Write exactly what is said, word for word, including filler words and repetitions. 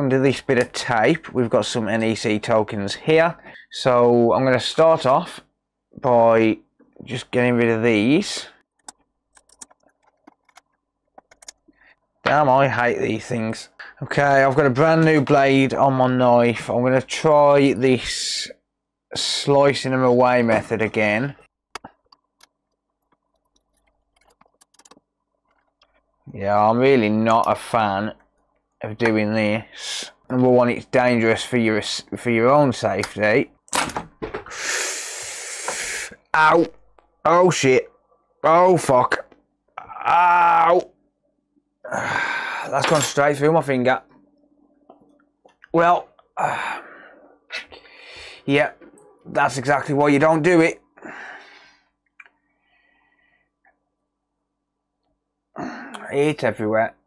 onto this bit of tape. We've got some N E C tokens here. So I'm going to start off by just getting rid of these. Damn, I hate these things. Okay, I've got a brand new blade on my knife. I'm going to try this slicing them away method again. Yeah, I'm really not a fan of doing this. Number one, it's dangerous for your for your own safety. Ow! Oh shit! Oh fuck! Ow! That's gone straight through my finger. Well, uh, yeah, that's exactly why you don't do it. It's everywhere.